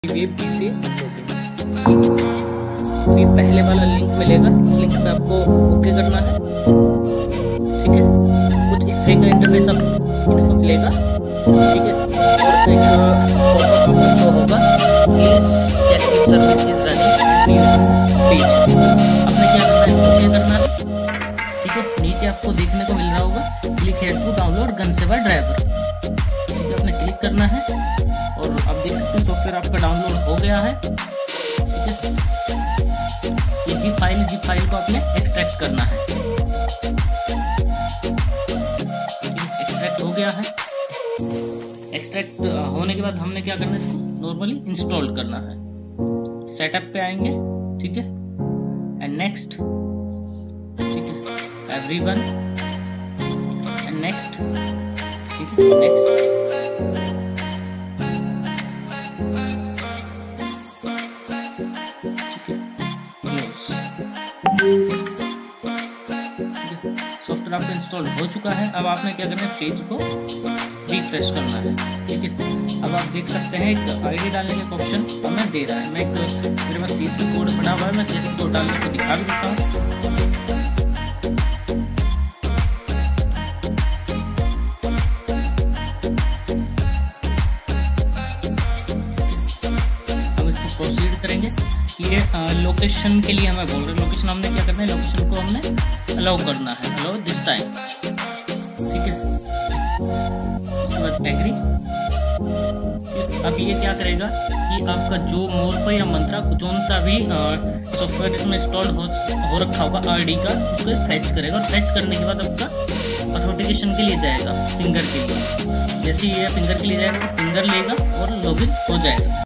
PC ये पहले वाला लिंक मिलेगा। इस लिंक पे आपको ओके करना है, ठीक है। कुछ इस तरह का इंटरफेस आपको मिलेगा, ठीक है। और शो होगा इस check if service is running page. आपने क्या करना है, ओके करना है, ठीक है। नीचे आपको देखने को मिल रहा होगा click here to download gunsaver driver, ठीक है। आपने क्लिक करना है और आप देख सकते हैं सॉफ्टवेयर आपका डाउनलोड हो गया है, ठीक है। ये जी फाइल को आपने एक्सट्रैक्ट करना है, एक्सट्रैक्ट हो गया है। एक्सट्रैक्ट होने के बाद हमने क्या करना है, इसको नॉर्मली इंस्टॉल करना है। सेटअप पे आएंगे, ठीक है, एंड नेक्स्ट, ठीक है, एवरीवन एंड नेक्स्ट, ठीक है, नेक्स्ट। सॉफ्टवेयर आपका इंस्टॉल हो चुका है। अब आपने क्या करना है, पेज को रिफ्रेश करना है, ठीक है। अब आप देख सकते हैं एक आईडी डालने का ऑप्शन हमें दे रहा है। मैं मेरे पास सीसी कोड बना हुआ है, मैं सीसी कोड डालने को दिखा भी देता हूँ। अब इसको प्रोसीड करेंगे। ये लोकेशन के लिए हमें बोल रहे हैं, लोकेशन हमने क्या करना है, लोकेशन को हमने अलाउ करना है, अलाउ दिस टाइम, ठीक है। उसके बाद एग्री। अब ये क्या करेगा कि आपका जो मोरफो या मंत्रा जोन सा भी सॉफ्टवेयर इसमें इंस्टॉल हो रखा होगा आईडी का, उसको फेच करेगा और फेच करने के बाद आपका ऑथेंटिकेशन के लिए जाएगा फिंगर के लिए। जैसे ये फिंगर के लिए जाएगा तो फिंगर लेगा और लॉगिन हो जाएगा।